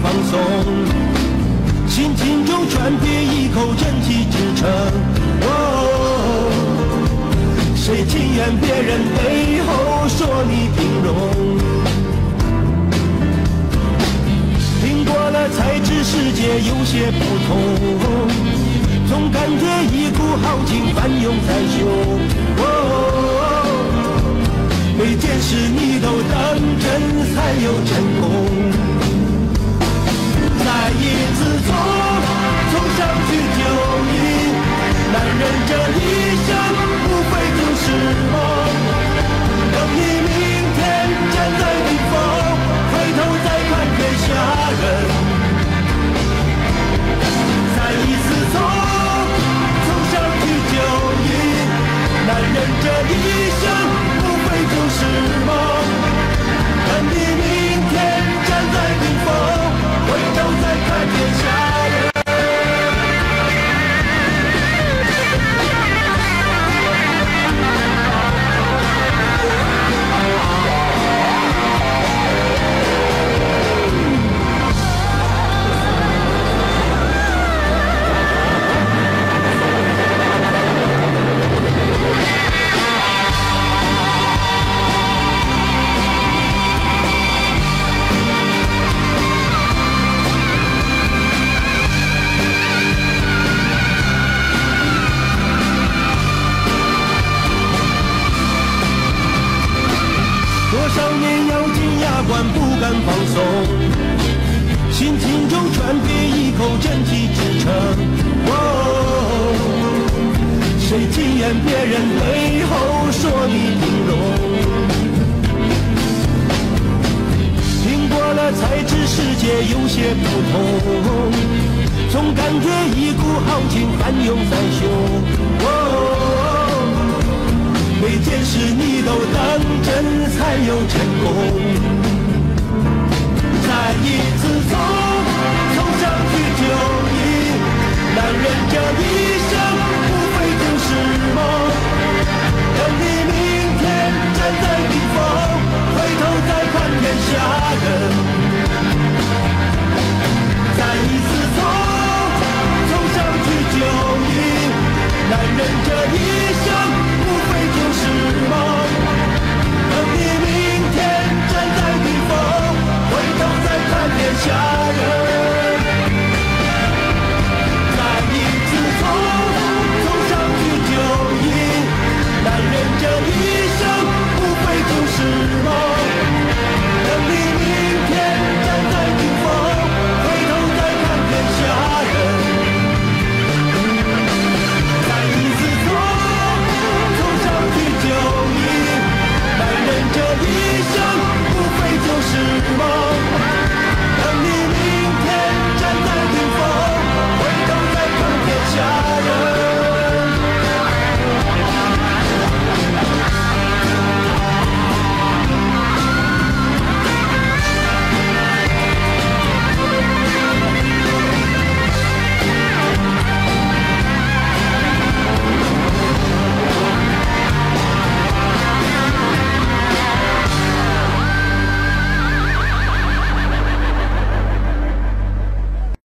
放松，心情中全憋一口真气支撑。谁轻言别人背后说你平庸？听过了才知世界有些不同，总感觉一股豪情翻涌在胸。每件事你都当真才有成功。再一次从相聚就义，男人这一生无非就是梦。等你明天站在顶峰，回头再看天下人。再一次从相聚就义，男人这一生就是梦，等你明天站在顶峰，回头再看天下人。不敢放松，心情中全憋一口真气支撑。谁轻言别人背后说你平庸？听过了才知世界有些不同，总感觉一股豪情翻涌在胸。每件事你都当真才有成功。再一次从